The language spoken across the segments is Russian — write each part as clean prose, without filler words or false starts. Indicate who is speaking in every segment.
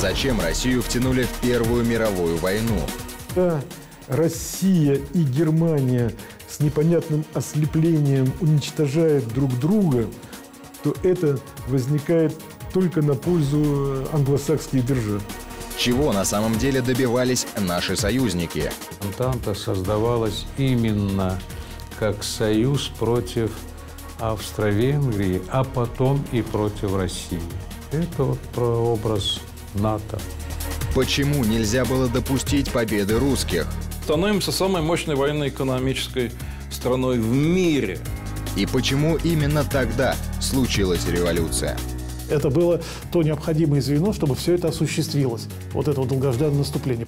Speaker 1: Зачем Россию втянули в Первую мировую войну?
Speaker 2: Когда Россия и Германия с непонятным ослеплением уничтожают друг друга, то это возникает только на пользу англосакских держав.
Speaker 1: Чего на самом деле добивались наши союзники?
Speaker 3: Антанта создавалась именно как союз против Австро-Венгрии, а потом и против России. Это вот прообраз НАТО.
Speaker 1: Почему нельзя было допустить победы русских?
Speaker 4: Становимся самой мощной военно-экономической страной в мире.
Speaker 1: И почему именно тогда случилась революция?
Speaker 5: Это было то необходимое звено, чтобы все это осуществилось. Вот это вот долгожданное наступление.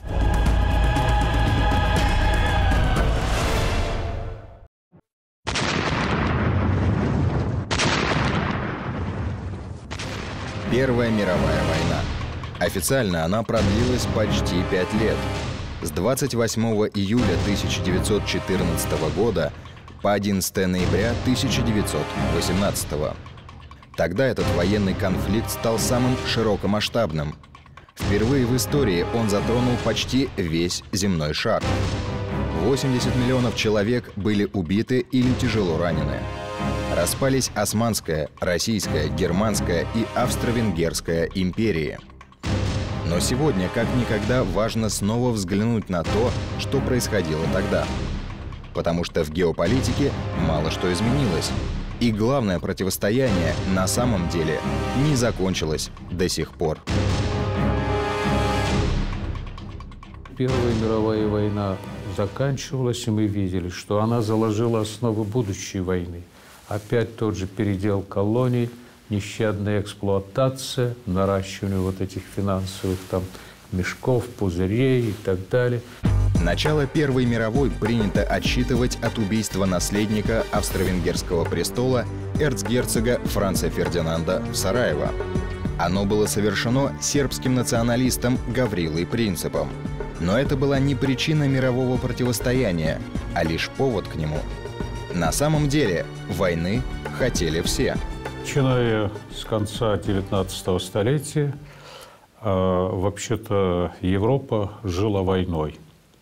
Speaker 1: Первая мировая война. Официально она продлилась почти 5 лет. С 28 июля 1914 года по 11 ноября 1918. Тогда этот военный конфликт стал самым широкомасштабным. Впервые в истории он затронул почти весь земной шар. 80 миллионов человек были убиты или тяжело ранены. Распались Османская, Российская, Германская и Австро-Венгерская империи. Но сегодня, как никогда, важно снова взглянуть на то, что происходило тогда. Потому что в геополитике мало что изменилось. И главное противостояние на самом деле не закончилось до сих пор.
Speaker 3: Первая мировая война заканчивалась, и мы видели, что она заложила основы будущей войны. Опять тот же передел колоний, нещадная эксплуатация, наращивание вот этих финансовых там мешков, пузырей и так далее.
Speaker 1: Начало Первой мировой принято отсчитывать от убийства наследника австро-венгерского престола эрцгерцога Франца Фердинанда в Сараево. Оно было совершено сербским националистом Гаврилой Принципом. Но это была не причина мирового противостояния, а лишь повод к нему. На самом деле войны хотели все.
Speaker 3: Начиная с конца 19 столетия, вообще-то Европа жила войной.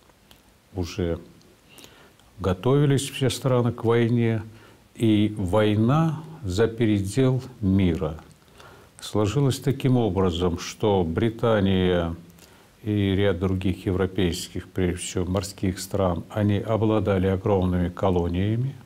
Speaker 3: Уже готовились все страны к войне, и война за передел мира сложилась таким образом, что Британия и ряд других европейских, прежде всего морских стран, они обладали огромными колониями,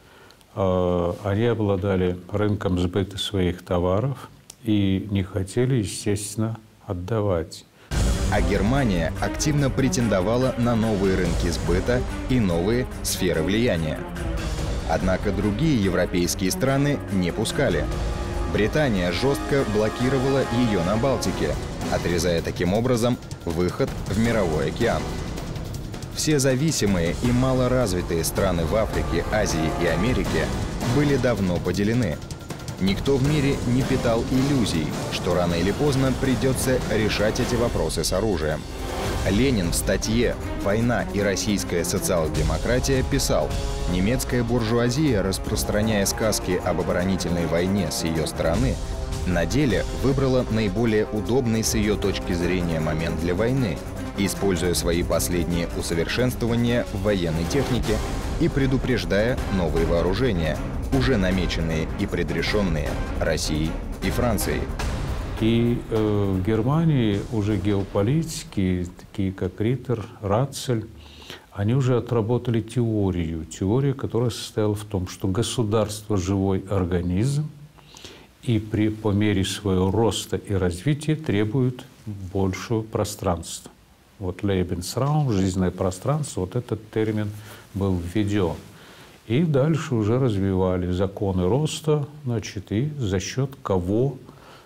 Speaker 3: они обладали рынком сбыта своих товаров и не хотели, естественно, отдавать.
Speaker 1: А Германия активно претендовала на новые рынки сбыта и новые сферы влияния. Однако другие европейские страны не пускали. Британия жестко блокировала ее на Балтике, отрезая таким образом выход в мировой океан. Все зависимые и малоразвитые страны в Африке, Азии и Америке были давно поделены. Никто в мире не питал иллюзий, что рано или поздно придется решать эти вопросы с оружием. Ленин в статье «Война и российская социал-демократия» писал: «Немецкая буржуазия, распространяя сказки об оборонительной войне с ее стороны, на деле выбрала наиболее удобный с ее точки зрения момент для войны, используя свои последние усовершенствования в военной технике и предупреждая новые вооружения, уже намеченные и предрешенные Россией и Францией».
Speaker 3: И в Германии уже геополитики, такие как Риттер, Рацель, они уже отработали теорию, которая состояла в том, что государство – живой организм, и по мере своего роста и развития требует большего пространства. Вот Lebensraum, жизненное пространство, вот этот термин был введен. И дальше уже развивали законы роста, значит, и за счет кого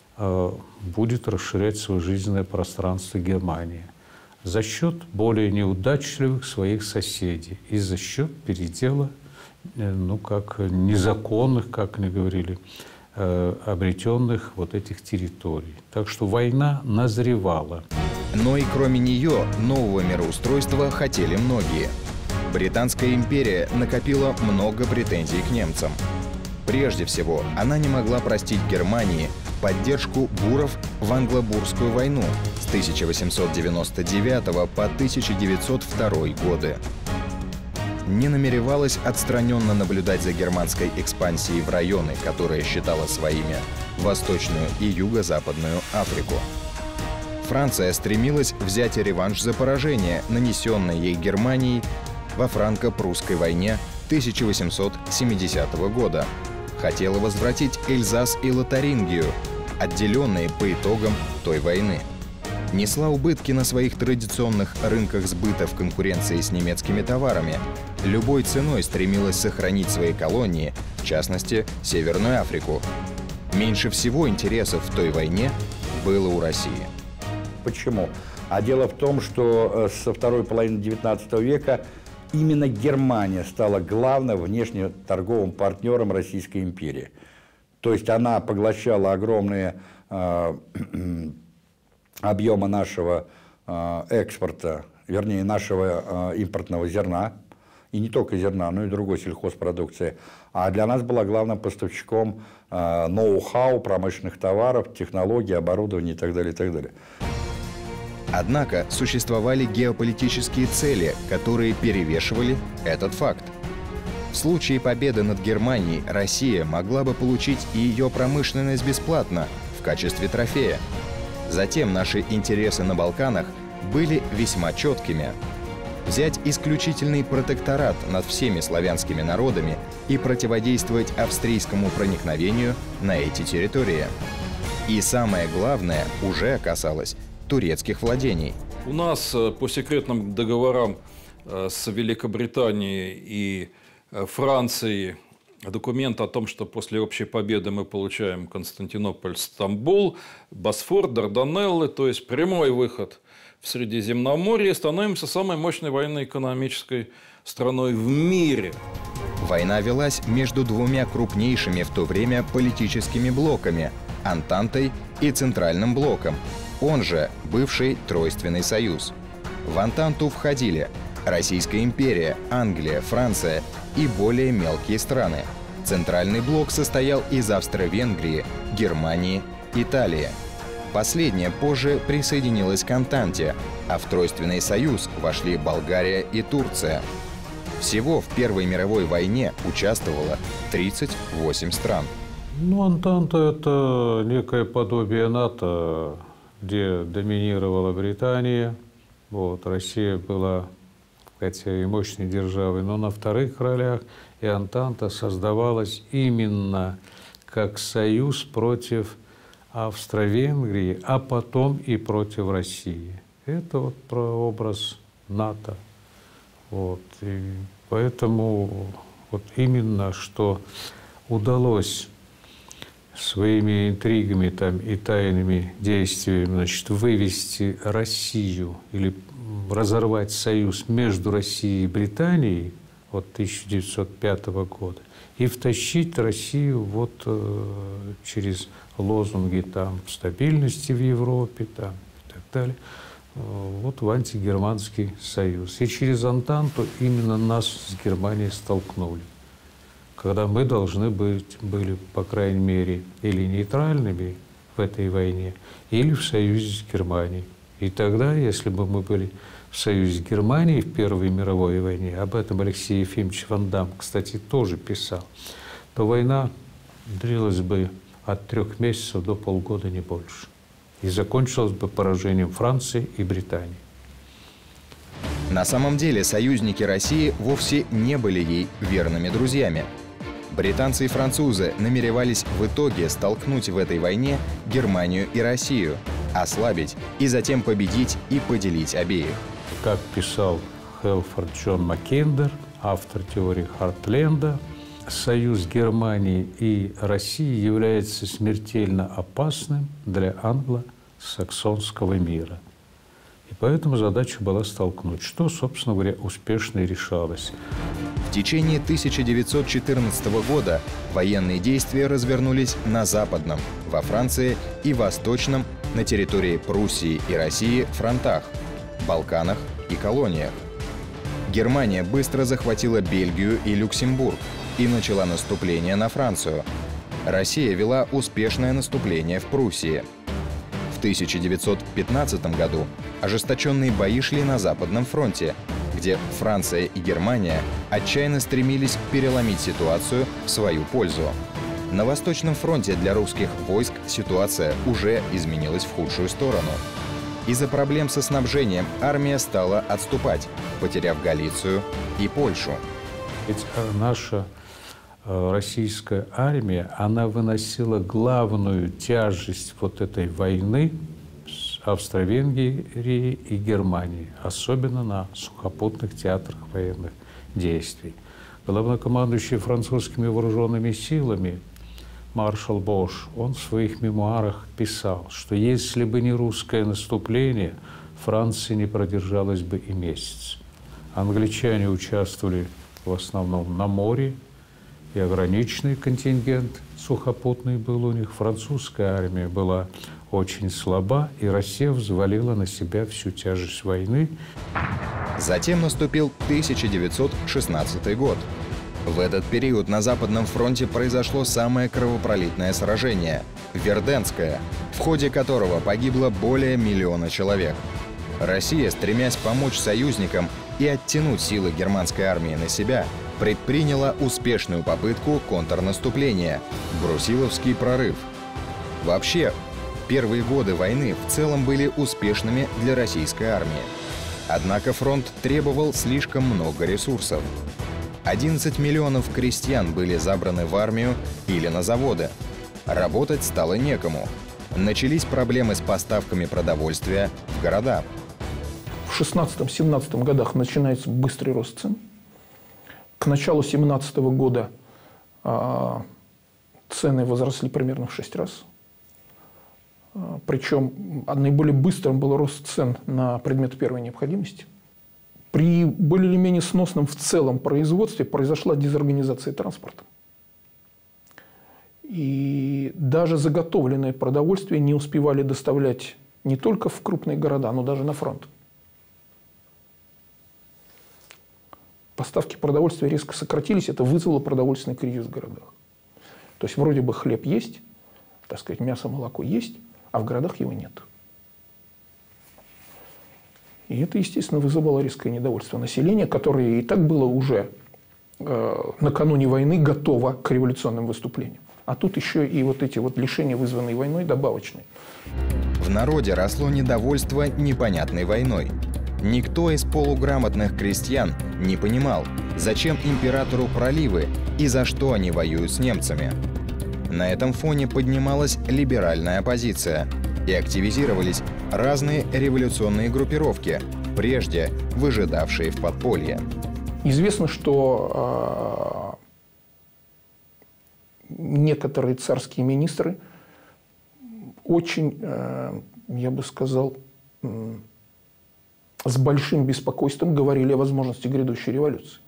Speaker 3: будет расширять свое жизненное пространство Германия. За счет более неудачливых своих соседей и за счет передела, как незаконных, как они говорили, обретенных вот этих территорий. Так что война назревала.
Speaker 1: Но и кроме нее нового мироустройства хотели многие. Британская империя накопила много претензий к немцам. Прежде всего, она не могла простить Германии поддержку буров в Англо-Бурскую войну с 1899 по 1902 годы. Не намеревалась отстраненно наблюдать за германской экспансией в районы, которые считала своими Восточную и Юго-Западную Африку. Франция стремилась взять реванш за поражение, нанесенное ей Германией во франко-прусской войне 1870 года. Хотела возвратить Эльзас и Лотарингию, отделенные по итогам той войны. Несла убытки на своих традиционных рынках сбыта в конкуренции с немецкими товарами. Любой ценой стремилась сохранить свои колонии, в частности, Северную Африку. Меньше всего интересов в той войне было у России.
Speaker 6: Почему? А дело в том, что со второй половины XIX века именно Германия стала главным внешнеторговым партнером Российской империи. То есть она поглощала огромные объемы нашего экспорта, вернее, нашего импортного зерна, и не только зерна, но и другой сельхозпродукции. А для нас была главным поставщиком ноу-хау, промышленных товаров, технологий, оборудования и так далее, и так далее.
Speaker 1: Однако существовали геополитические цели, которые перевешивали этот факт. В случае победы над Германией Россия могла бы получить и ее промышленность бесплатно в качестве трофея. Затем наши интересы на Балканах были весьма четкими. Взять исключительный протекторат над всеми славянскими народами и противодействовать австрийскому проникновению на эти территории. И самое главное уже касалось турецких владений.
Speaker 4: У нас по секретным договорам с Великобританией и Францией документ о том, что после общей победы мы получаем Константинополь, Стамбул, Босфор, Дарданеллы, то есть прямой выход в Средиземноморье, становимся самой мощной военно-экономической страной в мире.
Speaker 1: Война велась между двумя крупнейшими в то время политическими блоками – Антантой и Центральным блоком, он же бывший Тройственный союз. В Антанту входили Российская империя, Англия, Франция и более мелкие страны. Центральный блок состоял из Австро-Венгрии, Германии, Италии. Последняя позже присоединилась к Антанте, а в Тройственный союз вошли Болгария и Турция. Всего в Первой мировой войне участвовало 38 стран.
Speaker 3: Ну, Антанта – это некое подобие НАТО, где доминировала Британия. Вот, Россия была, хотя и мощной державой, но на вторых ролях. И Антанта создавалась именно как союз против Австро-Венгрии, а потом и против России. Это вот прообраз НАТО. Вот. И поэтому вот именно что удалось своими интригами там, и тайными действиями, значит, вывести Россию или разорвать союз между Россией и Британией от 1905 года и втащить Россию вот через лозунги там, стабильности в Европе там, и так далее, вот в антигерманский союз. И через Антанту именно нас с Германией столкнули, когда мы должны были, по крайней мере, или нейтральными в этой войне, или в союзе с Германией. И тогда, если бы мы были в союзе с Германией в Первой мировой войне, об этом Алексей Ефимович Ван Дам, кстати, тоже писал, то война длилась бы от 3 месяцев до полгода, не больше. И закончилась бы поражением Франции и Британии.
Speaker 1: На самом деле союзники России вовсе не были ей верными друзьями. Британцы и французы намеревались в итоге столкнуть в этой войне Германию и Россию, ослабить и затем победить и поделить обеих.
Speaker 3: Как писал Хелфорд Джон Маккиндер, автор теории Хартленда, союз Германии и России является смертельно опасным для англо-саксонского мира. И поэтому задача была столкнуть, что, собственно говоря, успешно и решалось.
Speaker 1: В течение 1914 года военные действия развернулись на Западном, во Франции и Восточном, на территории Пруссии и России фронтах, Балканах и колониях. Германия быстро захватила Бельгию и Люксембург. и начала наступление на Францию. Россия вела успешное наступление в Пруссии. В 1915 году ожесточенные бои шли на Западном фронте, где Франция и Германия отчаянно стремились переломить ситуацию в свою пользу. На Восточном фронте для русских войск ситуация уже изменилась в худшую сторону. Из-за проблем со снабжением армия стала отступать, потеряв Галицию и Польшу.
Speaker 3: Ведь наша российская армия, она выносила главную тяжесть вот этой войны с Австро-Венгрией и Германией, особенно на сухопутных театрах военных действий. Главнокомандующий французскими вооруженными силами маршал Бош, он в своих мемуарах писал, что если бы не русское наступление, Франция не продержалась бы и месяц. Англичане участвовали в основном на море, и ограниченный контингент сухопутный был у них. Французская армия была очень слаба, и Россия взвалила на себя всю тяжесть войны.
Speaker 1: Затем наступил 1916 год. В этот период на Западном фронте произошло самое кровопролитное сражение – Верденское, в ходе которого погибло более 1 миллиона человек. Россия, стремясь помочь союзникам и оттянуть силы германской армии на себя, предприняла успешную попытку контрнаступления – Брусиловский прорыв. Вообще, первые годы войны в целом были успешными для российской армии. Однако фронт требовал слишком много ресурсов. 11 миллионов крестьян были забраны в армию или на заводы. Работать стало некому. Начались проблемы с поставками продовольствия в города.
Speaker 7: В 16-17 годах начинается быстрый рост цен. К началу 17 года цены возросли примерно в 6 раз. Причем наиболее быстрым был рост цен на предметы первой необходимости. При более или менее сносном в целом производстве произошла дезорганизация транспорта. И даже заготовленное продовольствие не успевали доставлять не только в крупные города, но даже на фронт. Поставки продовольствия резко сократились, это вызвало продовольственный кризис в городах. То есть вроде бы хлеб есть, так сказать, мясо, молоко есть, а в городах его нет. И это, естественно, вызывало резкое недовольство населения, которое и так было уже накануне войны готово к революционным выступлениям. А тут еще и вот эти вот лишения, вызванные войной, добавочные.
Speaker 1: В народе росло недовольство непонятной войной. Никто из полуграмотных крестьян не понимал, зачем императору проливы и за что они воюют с немцами. На этом фоне поднималась либеральная оппозиция и активизировались разные революционные группировки, прежде выжидавшие в подполье.
Speaker 7: Известно, что некоторые царские министры очень, я бы сказал, с большим беспокойством говорили о возможности грядущей революции.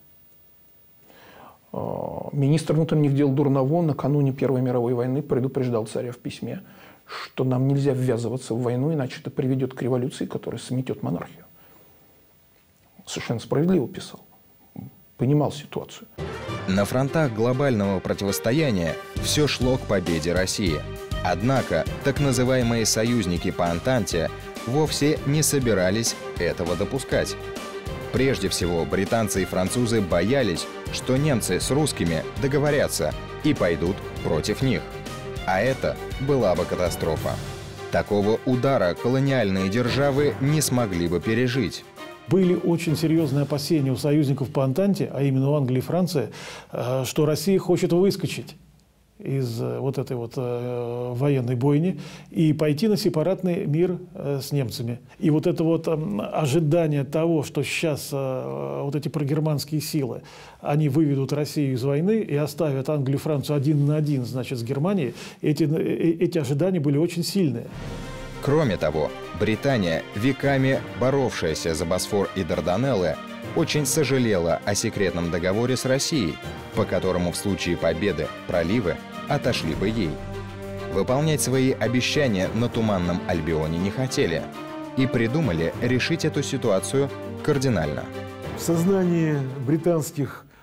Speaker 7: Министр внутренних дел Дурново накануне Первой мировой войны предупреждал царя в письме, что нам нельзя ввязываться в войну, иначе это приведет к революции, которая сметет монархию. Совершенно справедливо писал. Понимал ситуацию.
Speaker 1: На фронтах глобального противостояния все шло к победе России. Однако так называемые союзники по Антанте вовсе не собирались этого допускать. Прежде всего, британцы и французы боялись, что немцы с русскими договорятся и пойдут против них. А это была бы катастрофа. Такого удара колониальные державы не смогли бы пережить.
Speaker 5: Были очень серьезные опасения у союзников по Антанте, а именно у Англии и Франции, что Россия хочет выскочить из вот этой вот военной бойни и пойти на сепаратный мир с немцами. И вот это вот ожидание того, что сейчас вот эти прогерманские силы, они выведут Россию из войны и оставят Англию и Францию 1 на 1, значит, с Германией, эти ожидания были очень сильные.
Speaker 1: Кроме того, Британия, веками боровшаяся за Босфор и Дарданеллы, очень сожалела о секретном договоре с Россией, по которому в случае победы проливы отошли бы ей. Выполнять свои обещания на Туманном Альбионе не хотели и придумали решить эту ситуацию кардинально.
Speaker 2: В сознании британских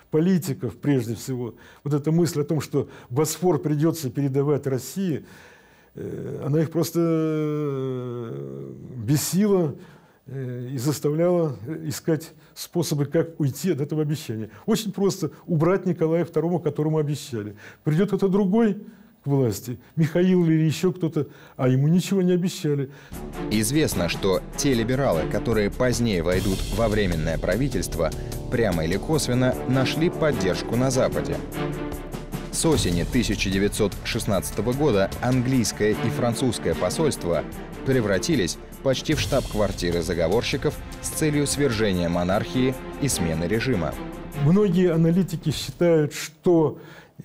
Speaker 2: политиков прежде всего. Вот эта мысль о том, что Босфор придется передавать России, она их просто бесила и заставляла искать способы, как уйти от этого обещания. Очень просто убрать Николая II, которому обещали. Придет кто-то другой к власти, Михаил или еще кто-то, а ему ничего не обещали.
Speaker 1: Известно, что те либералы, которые позднее войдут во Временное правительство, прямо или косвенно нашли поддержку на Западе. С осени 1916 года английское и французское посольства превратились почти в штаб-квартиры заговорщиков с целью свержения монархии и смены режима.
Speaker 2: Многие аналитики считают, что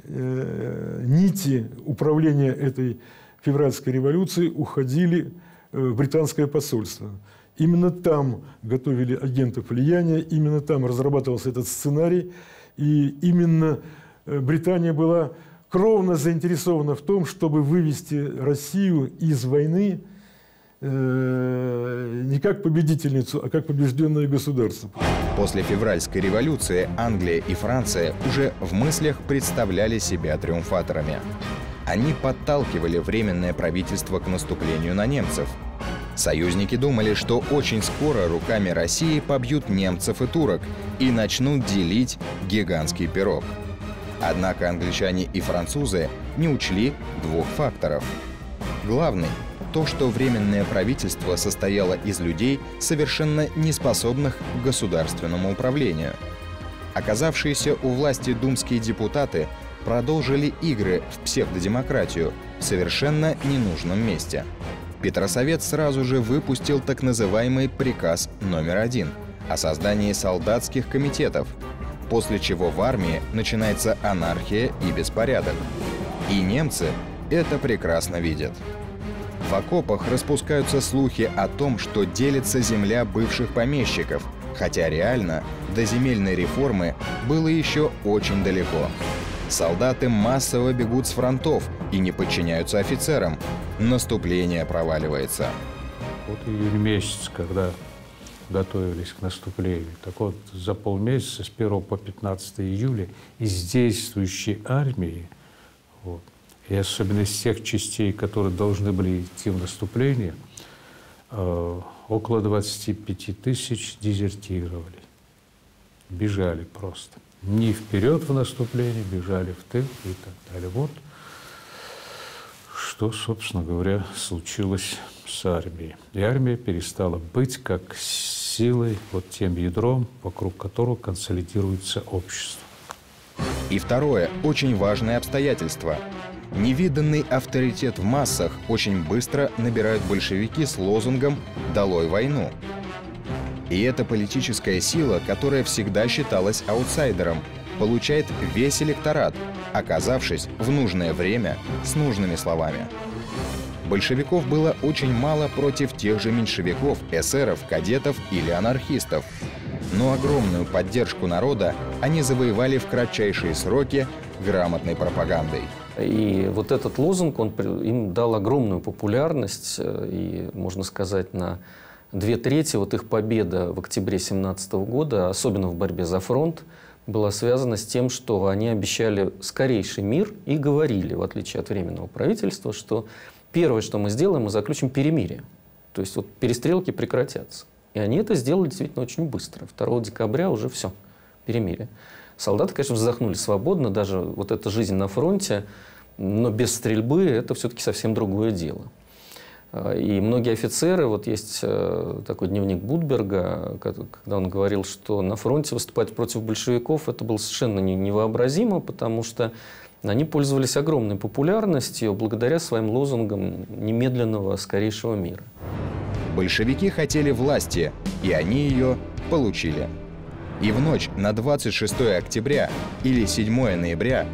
Speaker 2: нити управления этой февральской революцией уходили в британское посольство. Именно там готовили агентов влияния, именно там разрабатывался этот сценарий, и именно Британия была кровно заинтересована в том, чтобы вывести Россию из войны не как победительницу, а как побежденное государство.
Speaker 1: После февральской революции Англия и Франция уже в мыслях представляли себя триумфаторами. Они подталкивали Временное правительство к наступлению на немцев. Союзники думали, что очень скоро руками России побьют немцев и турок и начнут делить гигантский пирог. Однако англичане и французы не учли двух факторов. Главный – то, что Временное правительство состояло из людей, совершенно неспособных к государственному управлению. Оказавшиеся у власти думские депутаты продолжили игры в псевдодемократию в совершенно ненужном месте. Петросовет сразу же выпустил так называемый приказ номер 1 о создании солдатских комитетов, после чего в армии начинается анархия и беспорядок. И немцы это прекрасно видят. В окопах распускаются слухи о том, что делится земля бывших помещиков, хотя реально до земельной реформы было еще очень далеко. Солдаты массово бегут с фронтов и не подчиняются офицерам. Наступление проваливается.
Speaker 3: Вот июнь месяц, когда готовились к наступлению, так вот за полмесяца, с 1 по 15 июля, из действующей армии, вот, и особенно из тех частей, которые должны были идти в наступление, около 25 тысяч дезертировали. Бежали просто. Не вперед в наступление, бежали в тыл и так далее. Вот что, собственно говоря, случилось с армией. И армия перестала быть как силой, вот тем ядром, вокруг которого консолидируется общество.
Speaker 1: И второе, очень важное обстоятельство. Невиданный авторитет в массах очень быстро набирают большевики с лозунгом «Долой войну». И эта политическая сила, которая всегда считалась аутсайдером, получает весь электорат, оказавшись в нужное время с нужными словами. Большевиков было очень мало против тех же меньшевиков, эсеров, кадетов или анархистов. Но огромную поддержку народа они завоевали в кратчайшие сроки грамотной пропагандой.
Speaker 8: И вот этот лозунг, он им дал огромную популярность, и, можно сказать, на 2/3 вот их победа в октябре 1917 года, особенно в борьбе за фронт, была связана с тем, что они обещали скорейший мир и говорили, в отличие от Временного правительства, что первое, что мы сделаем, мы заключим перемирие. То есть вот перестрелки прекратятся. И они это сделали действительно очень быстро. 2 декабря уже все, перемирие. Солдаты, конечно, вздохнули свободно, даже вот эта жизнь на фронте, но без стрельбы это все-таки совсем другое дело. И многие офицеры, вот есть такой дневник Будберга, когда он говорил, что на фронте выступать против большевиков это было совершенно невообразимо, потому что они пользовались огромной популярностью благодаря своим лозунгам немедленного скорейшего мира.
Speaker 1: Большевики хотели власти, и они ее получили. И в ночь на 26 октября или 7 ноября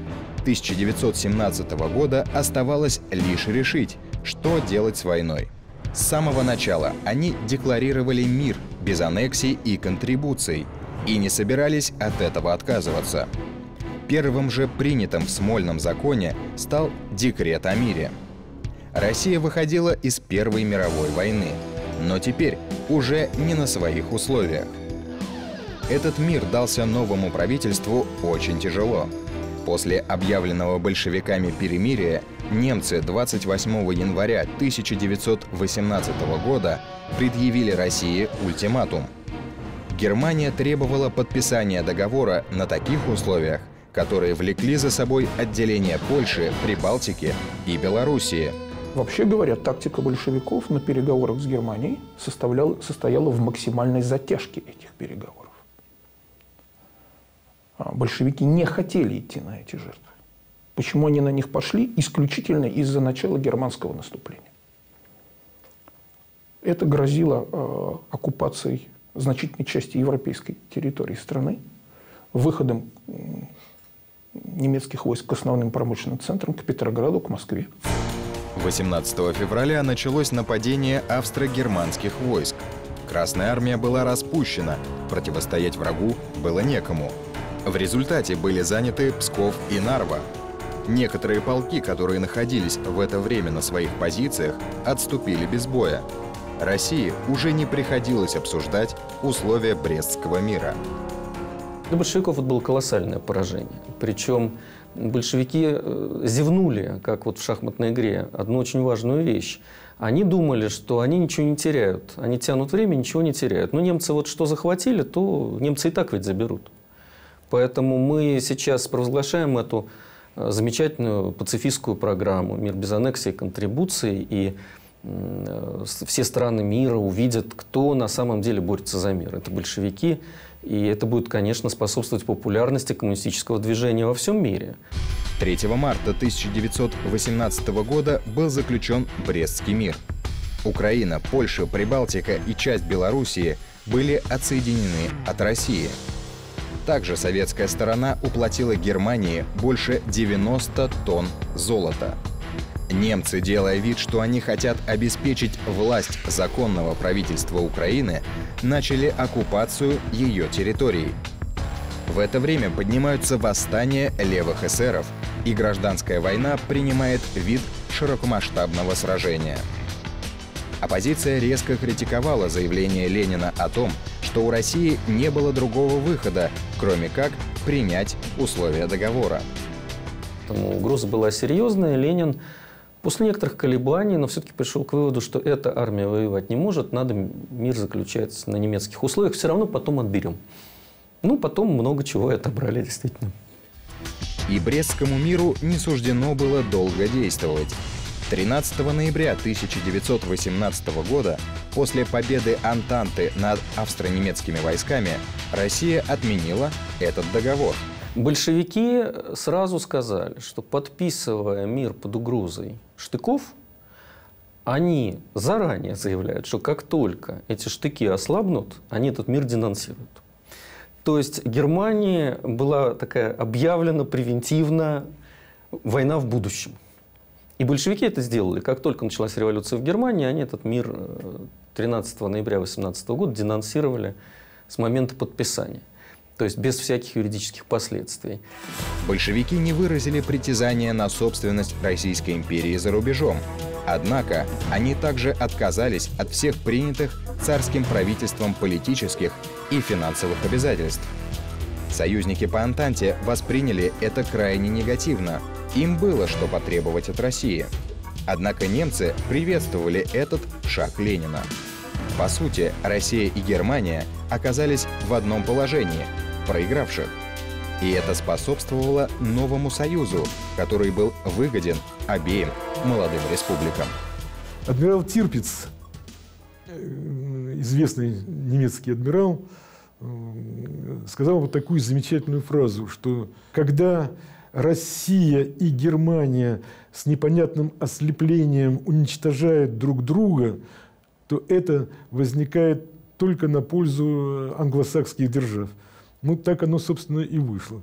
Speaker 1: 1917 года оставалось лишь решить, что делать с войной. С самого начала они декларировали мир без аннексий и контрибуций и не собирались от этого отказываться. Первым же принятым в Смольном законе стал декрет о мире. Россия выходила из Первой мировой войны, но теперь уже не на своих условиях. Этот мир дался новому правительству очень тяжело. После объявленного большевиками перемирия немцы 28 января 1918 года предъявили России ультиматум. Германия требовала подписания договора на таких условиях, которые влекли за собой отделение Польши, Прибалтики и Белоруссии.
Speaker 7: Вообще говоря, тактика большевиков на переговорах с Германией состояла в максимальной затяжке этих переговоров. Большевики не хотели идти на эти жертвы. Почему они на них пошли? Исключительно из-за начала германского наступления. Это грозило оккупацией значительной части европейской территории страны, выходом немецких войск к основным промышленным центрам, к Петрограду, к Москве.
Speaker 1: 18 февраля началось нападение австро-германских войск. Красная армия была распущена, противостоять врагу было некому. В результате были заняты Псков и Нарва. Некоторые полки, которые находились в это время на своих позициях, отступили без боя. России уже не приходилось обсуждать условия Брестского мира.
Speaker 8: Для большевиков это было колоссальное поражение. Причем большевики зевнули, как вот в шахматной игре, одну очень важную вещь. Они думали, что они ничего не теряют. Они тянут время, ничего не теряют. Но немцы вот что захватили, то немцы и так ведь заберут. Поэтому мы сейчас провозглашаем эту замечательную пацифистскую программу «Мир без аннексии и контрибуций», и все страны мира увидят, кто на самом деле борется за мир. Это большевики, и это будет, конечно, способствовать популярности коммунистического движения во всем мире.
Speaker 1: 3 марта 1918 года был заключен Брестский мир. Украина, Польша, Прибалтика и часть Белоруссии были отсоединены от России. Также советская сторона уплатила Германии больше 90 тонн золота. Немцы, делая вид, что они хотят обеспечить власть законного правительства Украины, начали оккупацию ее территорий. В это время поднимаются восстания левых эсеров, и гражданская война принимает вид широкомасштабного сражения. Оппозиция резко критиковала заявление Ленина о том, что у России не было другого выхода, кроме как принять условия договора.
Speaker 8: Поэтому угроза была серьезная. Ленин после некоторых колебаний, но все-таки пришел к выводу, что эта армия воевать не может, надо мир заключать на немецких условиях, все равно потом отберем. Ну, потом много чего и отобрали, действительно.
Speaker 1: И Брестскому миру не суждено было долго действовать. 13 ноября 1918 года, после победы Антанты над австро-немецкими войсками, Россия отменила этот договор.
Speaker 8: Большевики сразу сказали, что, подписывая мир под угрозой штыков, они заранее заявляют, что как только эти штыки ослабнут, они этот мир денонсируют. То есть Германии была такая объявлена превентивно война в будущем. И большевики это сделали. Как только началась революция в Германии, они этот мир 13 ноября 18 года денонсировали с момента подписания. То есть без всяких юридических последствий.
Speaker 1: Большевики не выразили притязания на собственность Российской империи за рубежом. Однако они также отказались от всех принятых царским правительством политических и финансовых обязательств. Союзники по Антанте восприняли это крайне негативно. Им было что потребовать от России. Однако немцы приветствовали этот шаг Ленина. По сути, Россия и Германия оказались в одном положении – проигравших. И это способствовало новому союзу, который был выгоден обеим молодым республикам.
Speaker 2: Адмирал Тирпиц, известный немецкий адмирал, сказал вот такую замечательную фразу, что когда Россия и Германия с непонятным ослеплением уничтожают друг друга, то это возникает только на пользу англосакских держав. Ну, так оно, собственно, и вышло.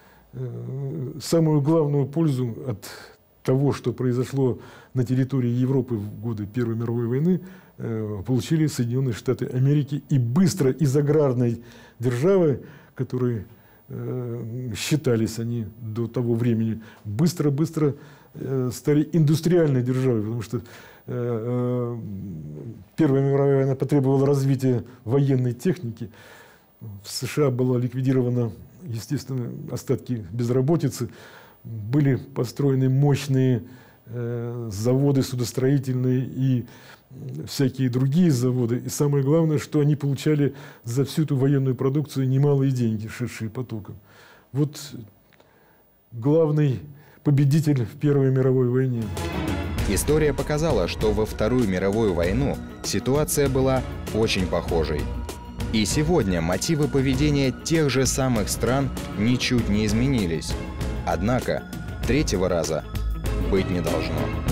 Speaker 2: Самую главную пользу от того, что произошло на территории Европы в годы Первой мировой войны, получили Соединенные Штаты Америки. И быстро из аграрной державы, которые считались они до того времени, быстро-быстро стали индустриальной державой, потому что Первая мировая война потребовала развития военной техники. В США была ликвидирована, естественно, остатки безработицы, были построены мощные заводы судостроительные и всякие другие заводы. И самое главное, что они получали за всю эту военную продукцию немалые деньги, шедшие потоком. Вот главный победитель в Первой мировой войне.
Speaker 1: История показала, что во Вторую мировую войну ситуация была очень похожей. И сегодня мотивы поведения тех же самых стран ничуть не изменились. Однако третьего раза быть не должно.